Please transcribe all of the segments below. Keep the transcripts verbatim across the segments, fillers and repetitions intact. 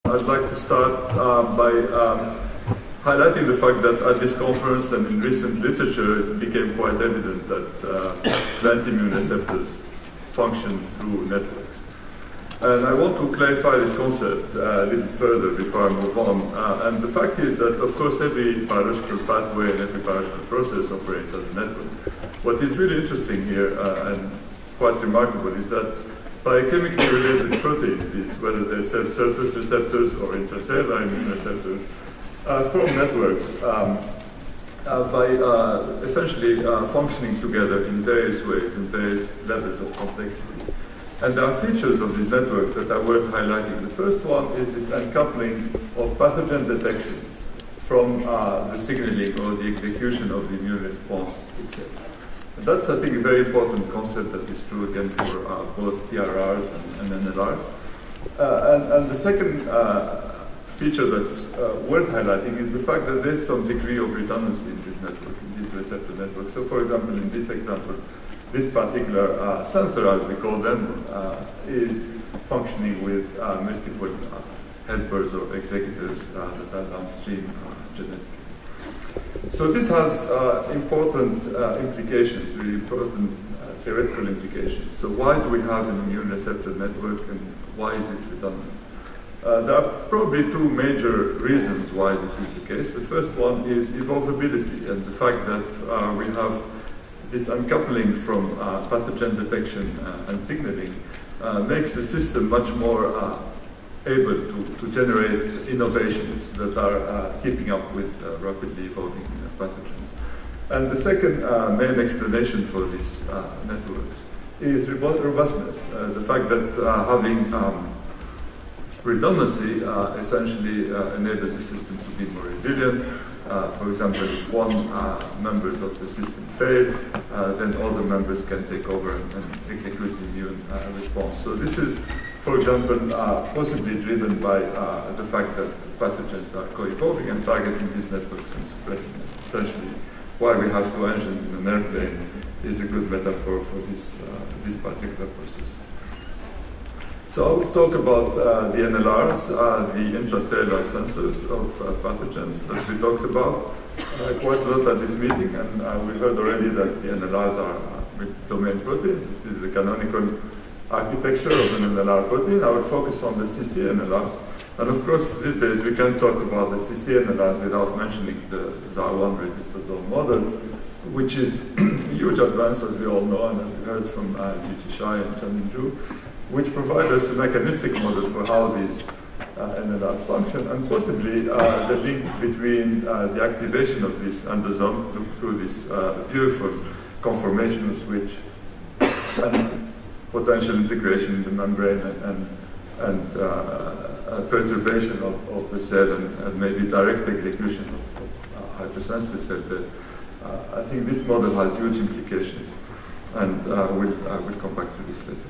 I'd like to start uh, by um, highlighting the fact that at this conference and in recent literature it became quite evident that uh, the anti-immune receptors function through networks. And I want to clarify this concept uh, a little further before I move on. Uh, and the fact is that, of course, every biological pathway and every biological process operates as a network. What is really interesting here uh, and quite remarkable is that biochemically related proteins, whether they're cell surface receptors or intracellular immune receptors, uh, form networks um, uh, by uh, essentially uh, functioning together in various ways and various levels of complexity. And there are features of these networks that are worth highlighting. The first one is this uncoupling of pathogen detection from uh, the signaling or the execution of the immune response itself. And that's, I think, a very important concept that is true again for uh, both T R Rs and, and N L Rs. Uh, and, and the second uh, feature that's uh, worth highlighting is the fact that there's some degree of redundancy in this network, in this receptor network. So, for example, in this example, this particular uh, sensor, as we call them, uh, is functioning with uh, multiple uh, helpers or executors uh, that are downstream uh, genetically. So this has uh, important uh, implications, really important uh, theoretical implications. So why do we have an immune receptor network and why is it redundant? Uh, there are probably two major reasons why this is the case. The first one is evolvability and the fact that uh, we have this uncoupling from uh, pathogen detection uh, and signaling uh, makes the system much more uh, able to, to generate innovations that are uh, keeping up with uh, rapidly evolving uh, pathogens. And the second uh, main explanation for these uh, networks is robustness. Uh, the fact that uh, having um, redundancy uh, essentially uh, enables the system to be more resilient. Uh, for example, if one uh, members of the system fails, uh, then other members can take over and, and execute the immune uh, response. So this is, for example, uh, possibly driven by uh, the fact that pathogens are co-evolving and targeting these networks and suppressing them. Essentially, why we have two engines in an airplane is a good metaphor for this, uh, this particular process. So I will talk about uh, the N L Rs, uh, the intracellular sensors of uh, pathogens that we talked about uh, quite a lot at this meeting, and uh, we heard already that the N L Rs are uh, multi-domain proteins. This is the canonical architecture of an N L R protein. I will focus on the C C N L Rs. And of course, these days we can't talk about the C C N L Rs without mentioning the Z A R one resistosome model, which is a huge advance, as we all know, and as we heard from uh, Gigi Shai and Chanmin Zhu, which provide us a mechanistic model for how these uh, N L Rs function, and possibly uh, the link between uh, the activation of this endosome through, through this uh, beautiful conformational switch and potential integration in the membrane and, and, and uh, perturbation of, of the cell and, and maybe direct execution of, of uh, hypersensitive cell death. Uh, I think this model has huge implications, and uh, we'll, I will come back to this later.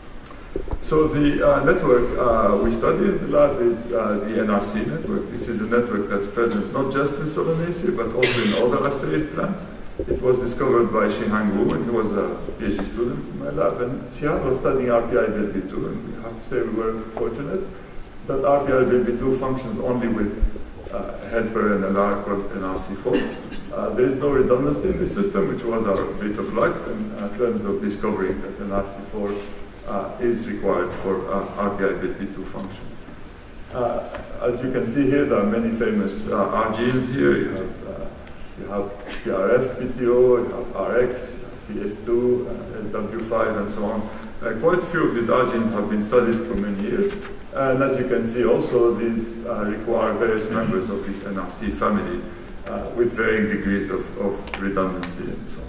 So the uh, network uh, we study in the lab is uh, the N R C network. This is a network that's present not just in Solanaceae, but also in other asteroid plants. It was discovered by Xinhang Wu, and he was a PhD student in my lab. And Xinhang was studying R P I B L B two, and we have to say we were fortunate that R P I B L B two functions only with uh, helper N L R called N R C four. Uh, there is no redundancy in the system, which was our bit of luck in uh, terms of discovering that N R C four Uh, is required for uh, R P I B L B two function. Uh, as you can see here, there are many famous uh, R genes here. You have, uh, you have P R F P T O, you have R X, P S two, uh, S W five, and so on. Uh, quite a few of these R genes have been studied for many years. And as you can see also, these uh, require various members of this N R C family uh, with varying degrees of, of redundancy and so on.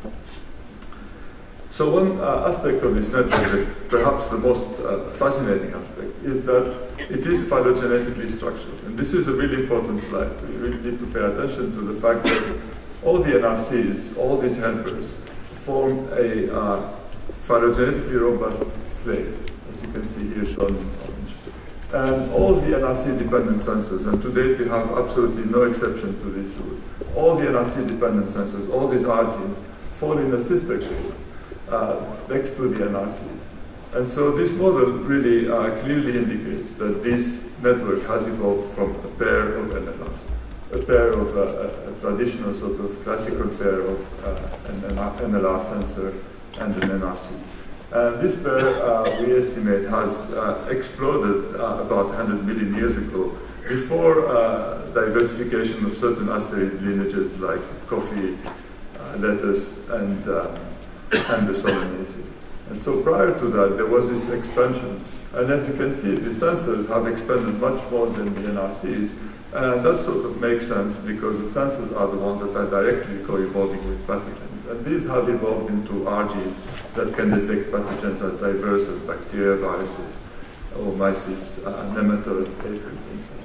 So one uh, aspect of this network that's perhaps the most uh, fascinating aspect is that it is phylogenetically structured. And this is a really important slide, so you really need to pay attention to the fact that all the N R Cs, all these helpers, form a uh, phylogenetically robust plate, as you can see here shown in orange. And all the N R C-dependent sensors, and to date we have absolutely no exception to this rule, all the N R C-dependent sensors, all these R genes, fall in a sister group Uh, next to the N R Cs. And so this model really uh, clearly indicates that this network has evolved from a pair of N L Rs, a pair of uh, a, a traditional sort of classical pair of uh, an N L R sensor and an N R C. And this pair, uh, we estimate, has uh, exploded uh, about one hundred million years ago, before uh, diversification of certain asteroid lineages like coffee, uh, lettuce, and, um, and the Solanaceae. And so prior to that, there was this expansion. And as you can see, the sensors have expanded much more than the N R Cs. And that sort of makes sense because the sensors are the ones that are directly co-evolving with pathogens. And these have evolved into R genes that can detect pathogens as diverse as bacteria, viruses, or mycetes, uh, nematodes, aphids, and so on.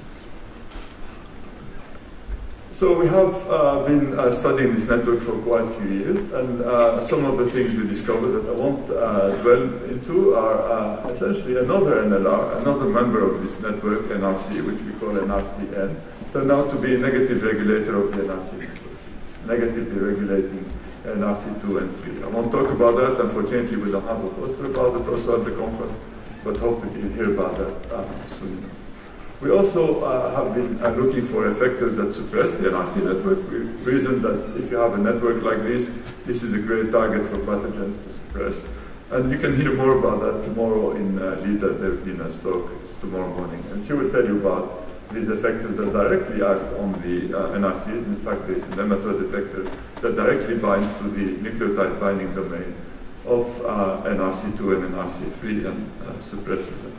So we have uh, been uh, studying this network for quite a few years, and uh, some of the things we discovered that I won't uh, dwell into are uh, essentially another N L R, another member of this network, N R C, which we call N R C N, turned out to be a negative regulator of the N R C network, negatively regulating N R C two and three. I won't talk about that. Unfortunately, we don't have a poster about it also at the conference, but hopefully you'll hear about that uh, soon enough. We also uh, have been uh, looking for effectors that suppress the N R C network. We reasoned that if you have a network like this, this is a great target for pathogens to suppress. And you can hear more about that tomorrow in uh, Lida Devnina's talk. It's tomorrow morning. And she will tell you about these effectors that directly act on the uh, N R Cs. In fact, there is a nematode effector that directly binds to the nucleotide binding domain of uh, N R C two and N R C three and uh, suppresses them.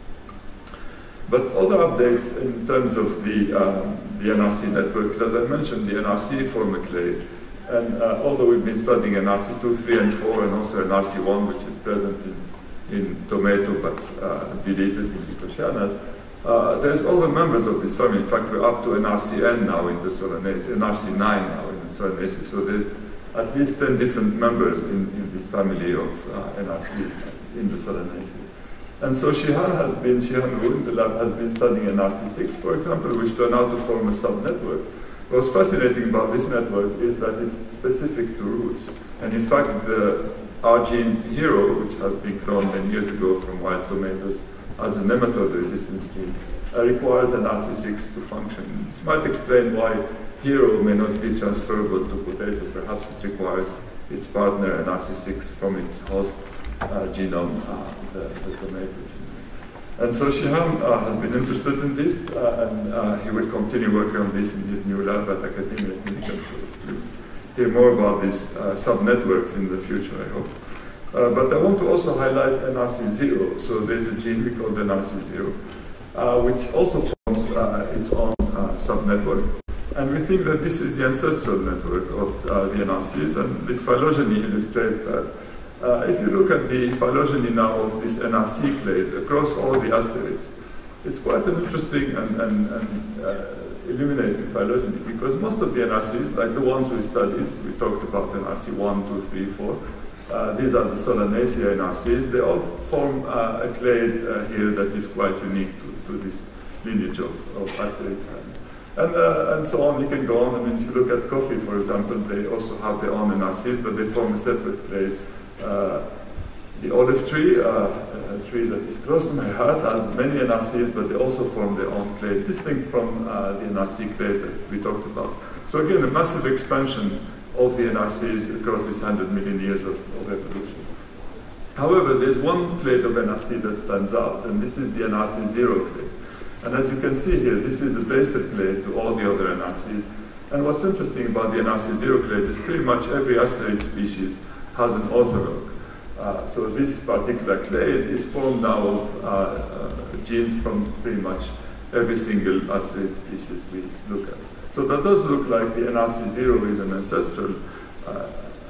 But other updates in terms of the, um, the N R C networks, as I mentioned, the N R C form a clade. And uh, although we've been studying N R C two, three, and four, and also N R C one, which is present in, in tomato but uh, deleted in Lycosianas, uh, there's other members of this family. In fact, we're up to N R C N now in the Solanaceae, N R C nine now in the Solanaceae. So there's at least ten different members in, in this family of uh, N R C in the Solanaceae. And so Shihan has been, Shihan Wu in the lab has been studying N R C six, for example, which turned out to form a subnetwork. What's fascinating about this network is that it's specific to roots. And in fact, the R gene Hero, which has been cloned many years ago from wild tomatoes as a nematode resistance gene, uh, requires an R C six to function. This might explain why Hero may not be transferable to potato. Perhaps it requires its partner, an R C six, from its host Uh, genome, uh, the, the tomato genome. And so Shihan uh, has been interested in this, uh, and uh, he will continue working on this in his new lab at Academia Sinica. So you'll hear more about these uh, sub-networks in the future, I hope. Uh, but I want to also highlight N R C zero. So there's a gene we call N R C zero, uh, which also forms uh, its own uh, sub-network. And we think that this is the ancestral network of uh, the N R Cs, and this phylogeny illustrates that. Uh, if you look at the phylogeny now of this N R C clade across all the asteroids, it's quite an interesting and, and, and uh, illuminating phylogeny, because most of the N R Cs, like the ones we studied, we talked about N R C one, two, three, four, uh, these are the Solanaceae N R Cs, they all form uh, a clade uh, here that is quite unique to, to this lineage of, of asteroid kinds. And, uh, and so on, you can go on. I mean, if you look at coffee, for example, they also have their own N R Cs, but they form a separate clade. Uh, the olive tree, uh, a tree that is close to my heart, has many N R Cs, but they also form their own clade, distinct from uh, the N R C clade that we talked about. So again, a massive expansion of the N R Cs across this one hundred million years of, of evolution. However, there's one clade of N R C that stands out, and this is the N R C zero clade. And as you can see here, this is a basic clade to all the other N R Cs. And what's interesting about the N R C zero clade is pretty much every asteroid species has an orthologue. Uh, so this particular clade is formed now of uh, uh, genes from pretty much every single asteroid species we look at. So that does look like the N R C zero is an ancestral uh,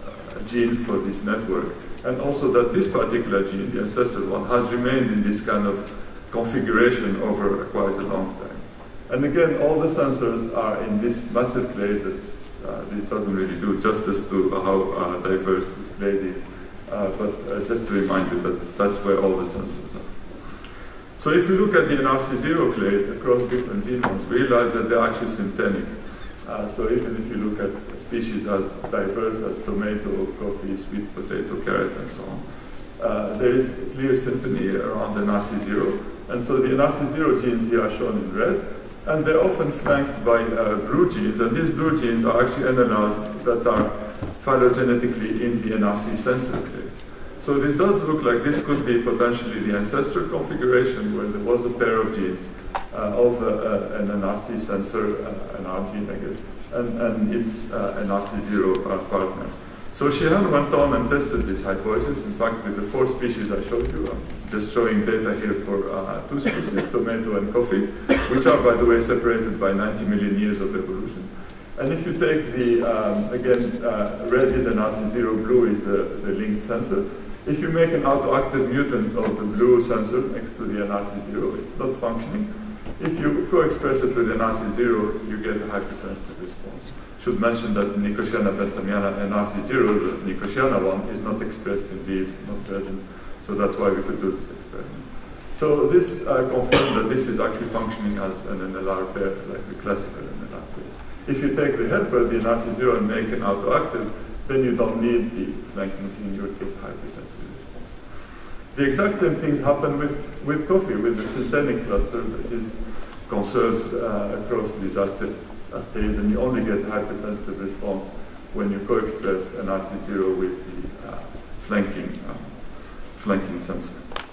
gene for this network. And also that this particular gene, the ancestral one, has remained in this kind of configuration over quite a long time. And again, all the sensors are in this massive clade that's Uh, this doesn't really do justice to uh, how uh, diverse this clade is, uh, but uh, just to remind you that that's where all the sensors are. So if you look at the N R C zero clade across different genomes, we realize that they're actually synthetic. Uh, so even if you look at species as diverse as tomato, coffee, sweet potato, carrot, and so on, uh, there is clear synteny around N R C zero. And so the N R C zero genes here are shown in red. And they're often flanked by uh, blue genes. And these blue genes are actually N L Rs that are phylogenetically in the N R C sensor clade. So this does look like this could be potentially the ancestral configuration where there was a pair of genes uh, of uh, an N R C sensor, uh, an R gene, I guess, and, and its uh, N R C zero uh, partner. So Sheehan went on and tested this hypothesis. In fact, with the four species I showed you, I'm just showing data here for uh, two species, tomato and coffee, which are, by the way, separated by ninety million years of evolution. And if you take the, um, again, uh, red is N R C zero, blue is the, the linked sensor. If you make an autoactive mutant of the blue sensor next to the N R C zero, it's not functioning. If you co-express it with N R C zero, you get a hypersensitive response. Should mention that in Nicotiana benthamiana, N R C zero, the Nicotiana one, is not expressed in leaves, not present. So that's why we could do this experiment. So this uh, confirmed that this is actually functioning as an N L R pair, like the classical N L R pair. If you take the helper, the N R C zero, and make an autoactive, then you don't need the flanking gene, you would get hypersensitive response. The exact same things happen with, with coffee, with the syntenic cluster that is conserved uh, across these astates, and you only get hypersensitive response when you co-express N R C zero with the uh, flanking, uh, flanking sensor.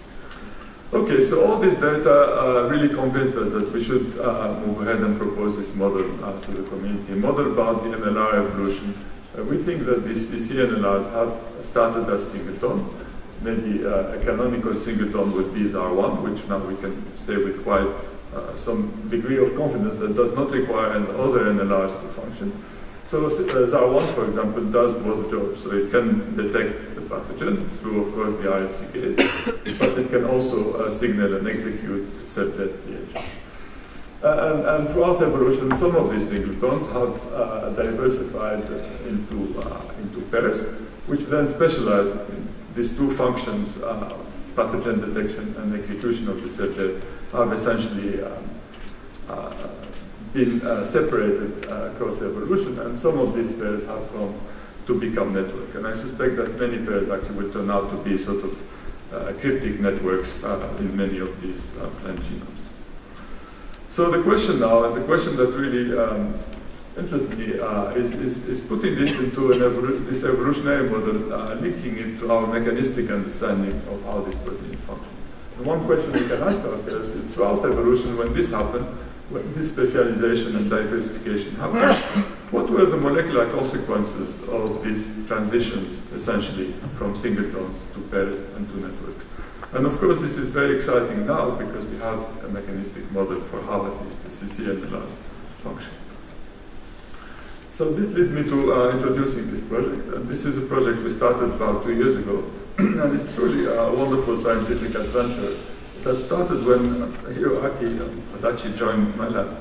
Okay, so all this data uh, really convinced us that we should uh, move ahead and propose this model uh, to the community, a model about the N L R evolution. Uh, we think that these C C N L Rs have started as singleton. Maybe uh, a canonical singleton would be Z A R one, which now we can say with quite uh, some degree of confidence that does not require an other N L Rs to function. So uh, Z A R one, for example, does both jobs. So it can detect the pathogen through, of course, the R L C Ks, but it can also uh, signal and execute cell death D H. Uh, and, and throughout evolution, some of these singletons have uh, diversified into, uh, into pairs, which then specialize in these two functions uh, of pathogen detection and execution of the cell death have essentially um, uh, been uh, separated uh, across evolution, and some of these pairs have come to become network. And I suspect that many pairs actually will turn out to be sort of uh, cryptic networks uh, in many of these uh, plant genomes. So the question now, and the question that really um, interests me, uh, is, is, is putting this into an evolu this evolutionary model, uh, linking it to our mechanistic understanding of how these proteins function. And one question we can ask ourselves is, throughout evolution, when this happened, when this specialization and diversification happened, what were the molecular consequences of these transitions, essentially, from singletons to pairs and to networks? And of course, this is very exciting now because we have a mechanistic model for how at least the C C N L Rs function. So this led me to uh, introducing this project. And this is a project we started about two years ago. And it's truly a wonderful scientific adventure that started when uh, Hiroaki Adachi joined my lab.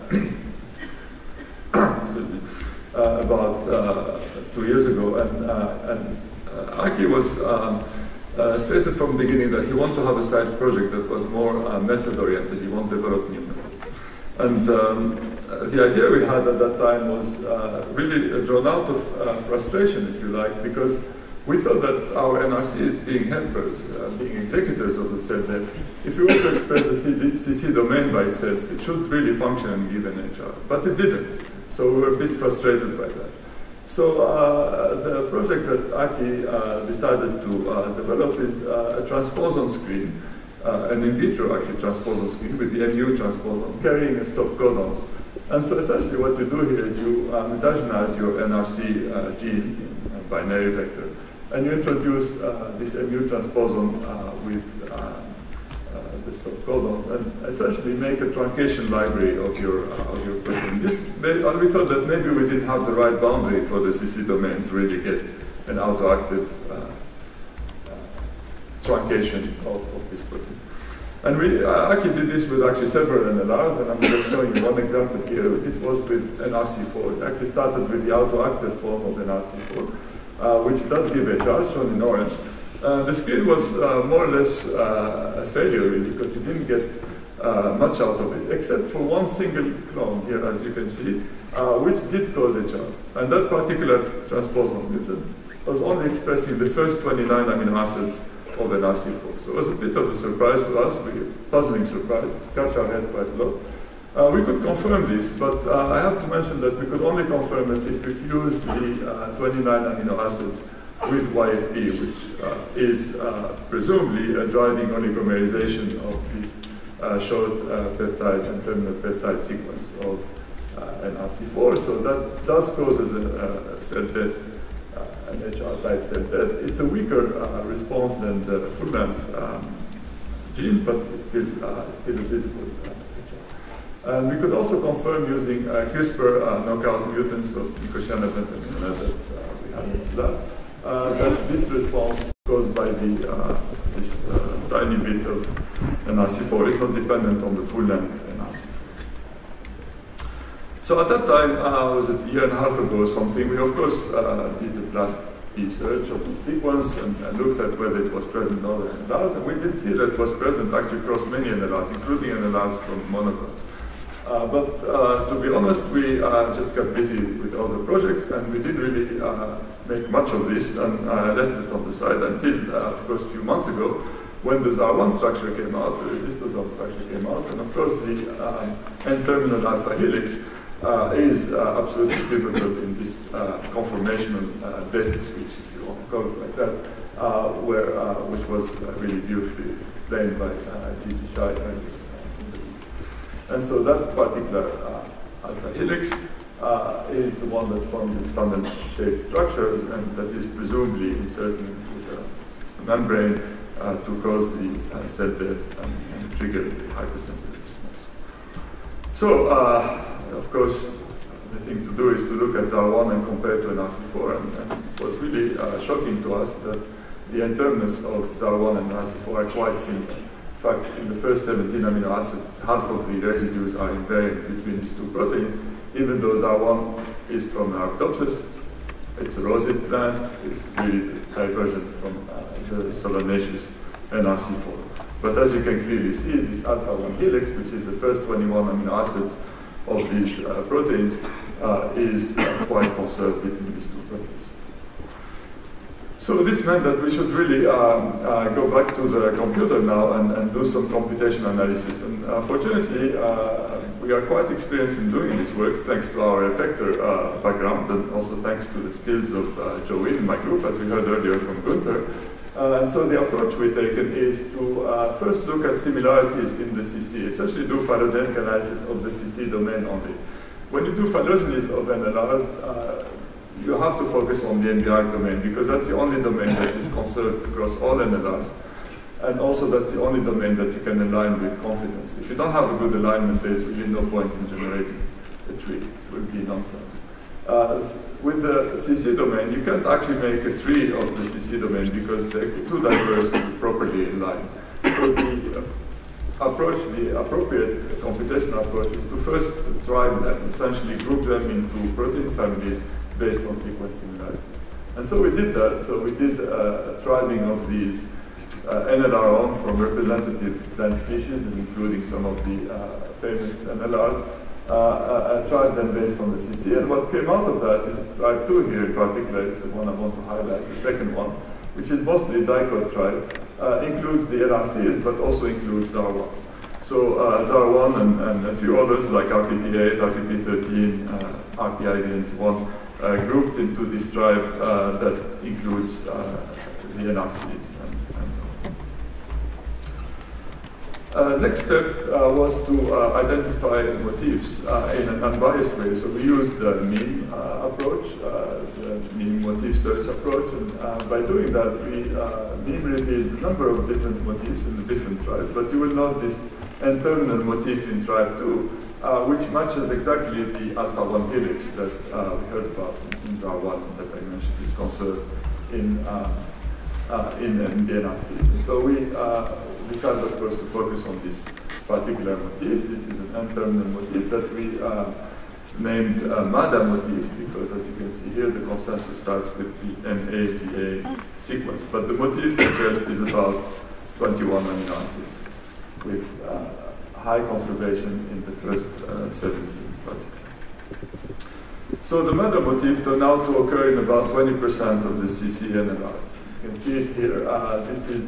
Excuse me. Uh, about uh, two years ago. And, uh, and uh, Aki was um, Uh, stated from the beginning that he wanted to have a side project that was more uh, method-oriented. He wanted to develop new methods. And um, uh, the idea we had at that time was uh, really drawn out of uh, frustration, if you like, because we thought that our N R Cs, being helpers, uh, being executors of the cell death, if you were to express the C C domain by itself, it should really function and give an H R. But it didn't. So we were a bit frustrated by that. So uh, the project that Aki uh, decided to uh, develop is uh, a transposon screen, uh, an in vitro actually transposon screen with the M U transposon carrying a stop codons. And so essentially what you do here is you uh, metagenize your N R C uh, gene in a binary vector, and you introduce uh, this M U transposon uh, with uh, the stop codons, and essentially make a truncation library of your uh, of your protein. This, and we thought that maybe we didn't have the right boundary for the C C domain to really get an autoactive uh, uh, truncation of, of this protein. And we uh, actually did this with actually several N L Rs, and I'm just showing you one example here. This was with N R C four. It actually started with the autoactive form of N R C four, uh, which does give H R, shown in orange. Uh, the screen was uh, more or less uh, a failure, really, because you didn't get uh, much out of it, except for one single clone here, as you can see, uh, which did cause H R. And that particular transposon mutant was only expressing the first twenty-nine amino acids of N R C four. So it was a bit of a surprise to us, a puzzling surprise, catch our head quite a lot. Uh, we could confirm this, but uh, I have to mention that we could only confirm it if we fused the uh, twenty-nine amino acids with Y F P, which uh, is uh, presumably a driving oligomerization of this uh, short uh, peptide and terminal peptide sequence of uh, N R C four. So that does cause a, a cell death, uh, an H R type cell death. It's a weaker uh, response than the full-length um, gene, but it's still, uh, it's still a visible uh, And we could also confirm using uh, CRISPR uh, knockout mutants of nicotinamide that uh, we had in the lab, uh, that this response caused by the, uh, this uh, tiny bit of N R C four is not dependent on the full length N R C four. So at that time, uh, was it a year and a half ago or something, we of course uh, did the BLAST search of the sequence and, and looked at whether it was present in other N L Rs, and we did see that it was present actually across many N L Rs, including N L Rs from monocots. Uh, but uh, to be honest, we uh, just got busy with other projects, and we didn't really uh, make much of this, and I uh, left it on the side until, uh, of course, a few months ago, when the Z A R one structure came out, the resistosome structure came out, and of course the uh, N-terminal alpha helix uh, is uh, absolutely pivotal in this uh, conformational uh, death switch, if you want to call it like that, uh, where, uh, which was uh, really beautifully explained by uh, G G Shai earlier. And so that particular uh, alpha helix uh, is the one that forms these funnel-shaped structures, and that is presumably inserted into the membrane uh, to cause the uh, cell death and, and trigger the hypersensitive response. So, uh, of course, the thing to do is to look at Z A R one and compare to N R C four, and, and it was really uh, shocking to us that the N-terminus of Z A R one and N R C four are quite similar. In fact, in the first seventeen amino acids, half of the residues are invariant between these two proteins, even though Z A R one is from Arabidopsis. It's a rosette plant. It's really divergent from uh, the solanaceous N R C four. But as you can clearly see, this alpha one helix, which is the first twenty-one amino acids of these uh, proteins, uh, is uh, quite conserved between these two proteins. So this meant that we should really um, uh, go back to the computer now and, and do some computation analysis. And uh, fortunately, uh, we are quite experienced in doing this work thanks to our effector uh, background, and also thanks to the skills of uh, Joe in my group, as we heard earlier from Gunther. Uh, and so the approach we've taken is to uh, first look at similarities in the C C, essentially do phylogenetic analysis of the C C domain only. When you do phylogenies of N L Rs, uh, you have to focus on the N B R domain, because that's the only domain that is conserved across all N L Rs. And also that's the only domain that you can align with confidence. If you don't have a good alignment, there's really no point in generating a tree. It would be nonsense. Uh, with the C C domain, you can't actually make a tree of the C C domain because they're too diverse to be properly aligned. So the uh, approach, the appropriate computational approach is to first tribe them, essentially group them into protein families based on sequence similarity. And so we did that. So we did uh, a tribing of these uh, N L R one from representative plant species, including some of the uh, famous N L Rs. Uh, uh, I tried them based on the C C, and what came out of that is tribe two here in particular is the one I want to highlight, the second one, which is mostly dicot tribe, uh, includes the N R Cs, but also includes Z A R one. So uh, Z A R one and, and a few others like R P P eight, R P P thirteen, uh, R P I V ninety-one, uh, grouped into this tribe uh, that includes uh, the N R Cs. Uh, next step uh, was to uh, identify motifs uh, in an unbiased way. So we used the mean uh, approach, uh, the mean motif search approach, and uh, by doing that, we uh, mean revealed a number of different motifs in the different tribes. But you will note this N-terminal motif in tribe two, uh, which matches exactly the alpha one helix that uh, we heard about in Z A R one that I mentioned is conserved in uh, uh, in, in the N R C. So we. Uh, decided, of course, to focus on this particular motif. This is an N-terminal motif that we uh, named uh, MADA motif, because as you can see here, the consensus starts with the N A D A sequence. But the motif itself is about twenty-one amino acids, with uh, high conservation in the first uh, seventeen particularly. So the MADA motif turned out to occur in about twenty percent of the C C N L Rs. You can see it here. Uh, this is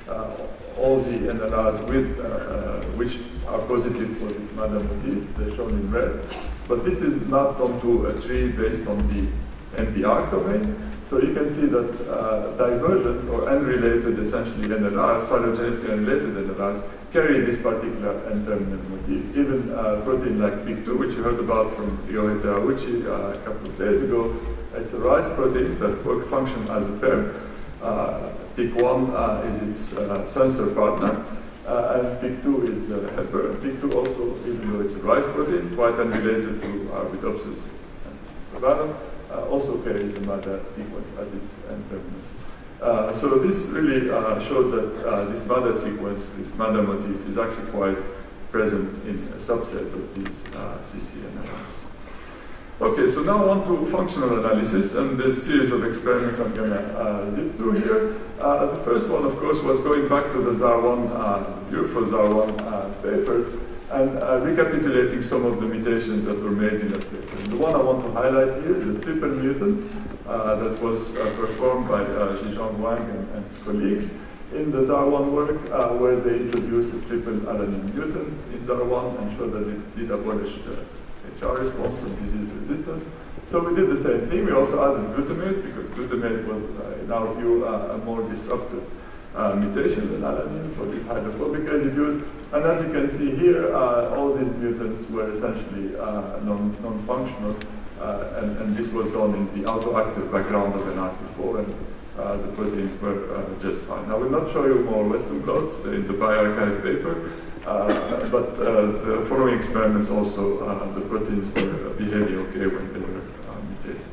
uh, all the N L Rs with, uh, uh, which are positive for this MADA motif, they're shown in red. But this is mapped onto a tree based on the N P R domain. So you can see that uh, divergent or unrelated, essentially N L Rs, phylogenetically unrelated N L Rs, carry this particular N-terminal motif. Even a protein like P I C two, which you heard about from Ryohei Terauchi uh, a couple of days ago, it's a rice protein that work function as a pair. Uh, P I C one uh, is its uh, sensor partner, uh, and P I C two is the helper. And P I C two also, even though it's a rice protein, quite unrelated to Arabidopsis and Savannah, uh, also carries the MADA sequence at its N-terminus. Uh, so this really uh, showed that uh, this MADA sequence, this MADA motif, is actually quite present in a subset of these uh, C C N L Rs. Okay, so now on to functional analysis, and there's a series of experiments I'm going to uh, zip through here. Uh, the first one, of course, was going back to the Z A R one, uh, beautiful Z A R one uh, paper, and uh, recapitulating some of the mutations that were made in that paper. And the one I want to highlight here is the triple mutant uh, that was uh, performed by uh, Zhizhong Wang and, and colleagues in the Z A R one work, uh, where they introduced a triple alanine mutant in Z A R one and showed that it did abolish the H R response and disease resistance. So we did the same thing. We also added glutamate, because glutamate was, uh, in our view, uh, a more disruptive uh, mutation than alanine for these hydrophobic residues. And as you can see here, uh, all these mutants were essentially uh, non, non-functional, uh, and, and this was done in the autoactive background of N R C four, and uh, the proteins were uh, just fine. I will not show you more Western blots in the bioarchive paper, uh, but uh, the following experiments also, uh, the proteins were behaving okay when they were uh, mutated.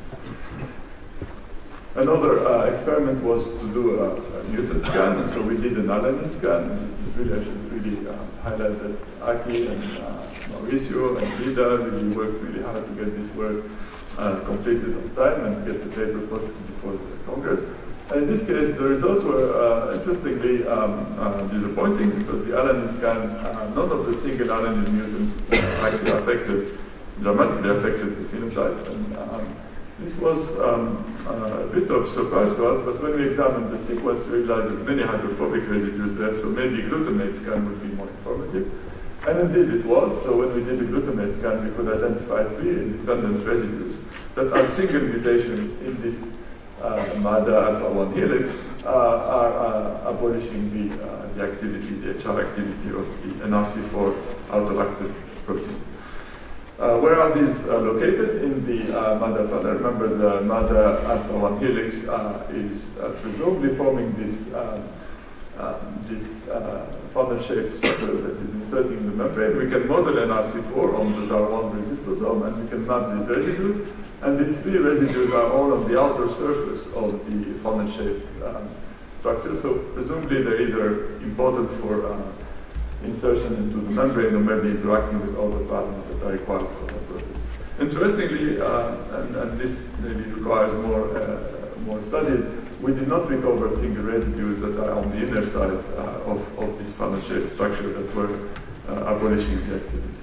Another uh, experiment was to do a, a mutant scan, and so we did an alanine scan. And this is really, I should really uh, highlight that Aki and uh, Mauricio and Lida really worked really hard to get this work uh, completed on time and get the paper posted before the Congress. And in this case, the results were uh, interestingly um, uh, disappointing, because the alanine scan, uh, none of the single alanine mutants uh, actually affected, dramatically affected the phenotype. And, um, This was um, uh, a bit of surprise to us, but when we examined the sequence, we realized there's many hydrophobic residues there, so maybe glutamate scan would be more informative. And indeed it was. So when we did the glutamate scan, we could identify three independent residues that are single mutations in this uh, MADA alpha one helix, uh, are uh, abolishing the, uh, the activity, the H R activity of the N R C four autoactive protein. Uh, where are these uh, located? In the uh, MADA funnel. Remember, the MADA alpha one helix uh, is uh, presumably forming this, uh, uh, this uh, funnel-shaped structure that is inserting the membrane. We can model N R C four on the Z A R one resistosome, and we can map these residues. And these three residues are all on the outer surface of the funnel-shaped um, structure. So presumably they're either important for uh, insertion into the membrane, or maybe interacting with all the patterns that are required for that process. Interestingly, uh, and, and this maybe requires more, uh, more studies, we did not recover single residues that are on the inner side uh, of, of this funnel-shaped structure that were uh, abolishing the activity.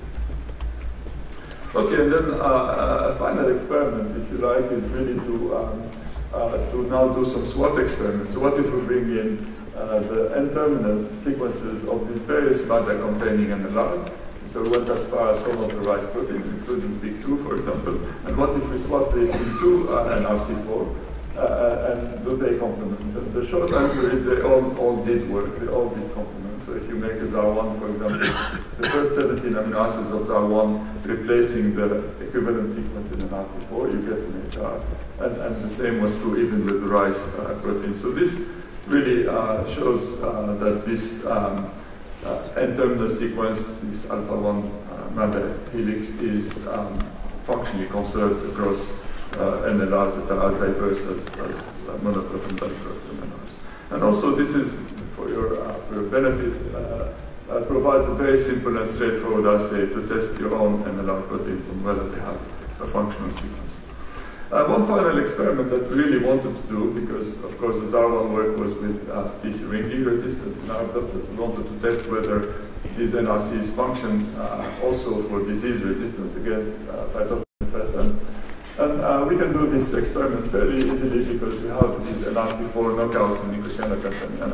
Okay, and then uh, a final experiment, if you like, is really to, um, uh, to now do some swap experiments. So what if we bring in Uh, the N-terminal sequences of these various MADA containing N L Rs. So we went as far as some of the rice proteins, including P I C two, for example. And what if we swap this into uh, N R C four, uh, and do they complement? The, the short answer is they all, all did work, they all did complement. So if you make a Z A R one, for example, the first seventeen amino acids of Z A R one replacing the equivalent sequence in N R C four, you get an H R. And, and the same was true even with the rice uh, protein. So this really uh, shows uh, that this um, uh, N-terminal sequence, this alpha one uh, MADA helix, is um, functionally conserved across uh, N L Rs that are as diverse as, as uh, monoprotein diprotein N Rs. And also, this is, for your, uh, for your benefit, uh, uh, provides a very simple and straightforward assay to test your own N L R proteins on whether they have a functional sequence. Uh, one final experiment that we really wanted to do, because of course the Z A R one work was with uh, P C ring resistance in Arabidopsis, we wanted to test whether these N R Cs function uh, also for disease resistance against uh, phytophthora infestant. And uh, we can do this experiment fairly easily because we have these N R C four knockouts in Nicotiana campaniana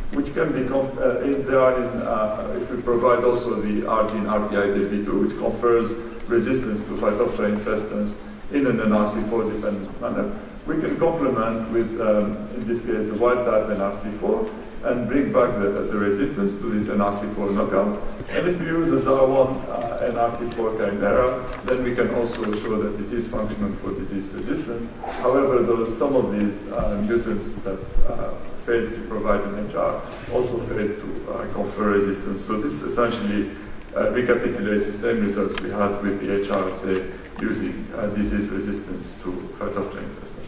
which can be, comp uh, in, they are in, uh, if we provide also the R gene R P I D B two, which confers resistance to Phytophthora infestans in an N R C four dependent manner, we can complement with, um, in this case, the wild type N R C four, and bring back the, the resistance to this N R C four knockout. And if we use the Z A R one uh, N R C four chimera, then we can also show that it is functional for disease resistance. However, those, some of these uh, mutants that uh, fail to provide an H R also fail to uh, confer resistance. So this essentially uh, recapitulates the same results we had with the H R assay using uh, disease resistance to Phytophthora infestans.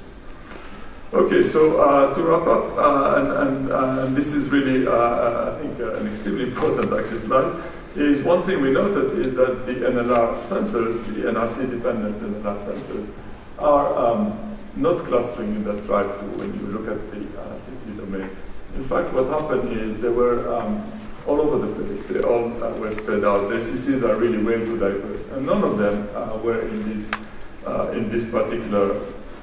Okay, so uh, to wrap up, uh, and, and, uh, and this is really, uh, uh, I think, uh, an extremely important actually slide, is one thing we noted is that the N L R sensors, the N R C-dependent N L R sensors, are um, not clustering in that tribe two when you look at the uh, C C domain. In fact, what happened is they were um, all over the place. They all uh, were spread out. Their C Cs are really way too diverse, and none of them uh, were in this, uh, in this particular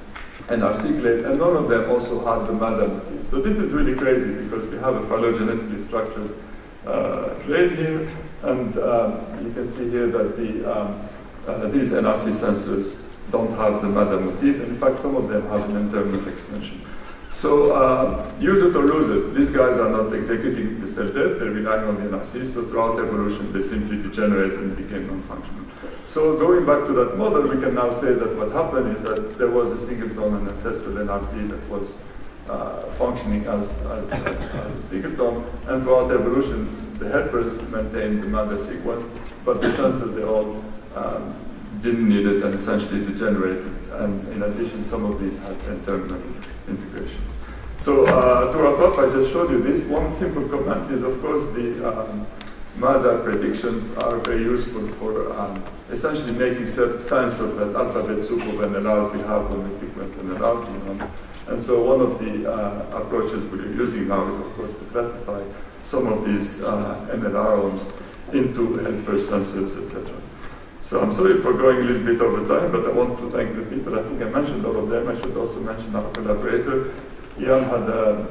N R C clade, and none of them also had the MADA motif. So this is really crazy because we have a phylogenetically structured uh, clade here, and um, you can see here that the, um, uh, these N R C sensors don't have the MADA motif. In fact, some of them have an internal extension. So uh, use it or lose it. These guys are not executing the cell death, they're relying on the N R C, so throughout evolution they simply degenerated and became non-functional. So going back to that model, we can now say that what happened is that there was a singleton and ancestral N R C that was uh, functioning as, as, as a singleton, and throughout evolution the helpers maintained the MADA sequence, but the sensors, they all um, didn't need it and essentially degenerated, and in addition some of these had internal integrations. So uh, to wrap up, I just showed you this. One simple comment is, of course, the um, MADA predictions are very useful for um, essentially making sense of that alphabet soup of N L Rs we have when we sequence N L R genome. And so one of the uh, approaches we're using now is, of course, to classify some of these uh, N L R omes into helper sensors, et cetera. So I'm sorry for going a little bit over time, but I want to thank the people. I think I mentioned all of them. I should also mention our collaborator. Ian had a,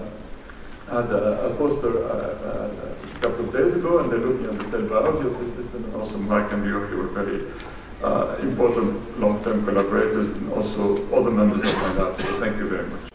had a, a poster uh, uh, a couple of days ago, and they're looking at the cell biology of the system, and also Mike and you, you were very uh, important long-term collaborators, and also other members of my lab. So thank you very much.